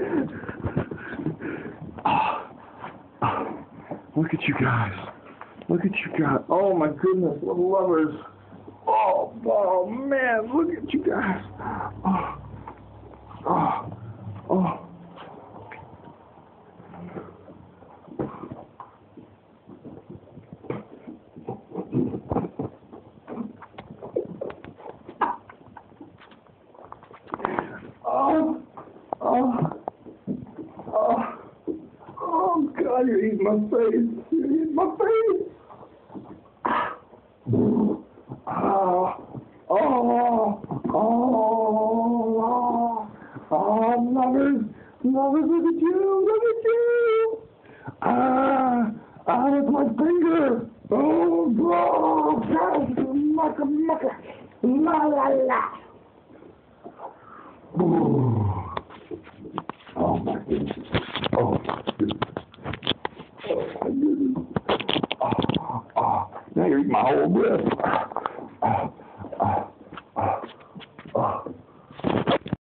Look at you guys. Look at you guys. Oh my goodness, little lovers. Oh man, look at you guys. Oh. Oh God, you're eating my face. You're eating my face. Lovers, look at you. That's my finger. Oh, gosh, mucka, la, la, la. Oh my goodness. Oh my goodness. Now you're eating my whole breath.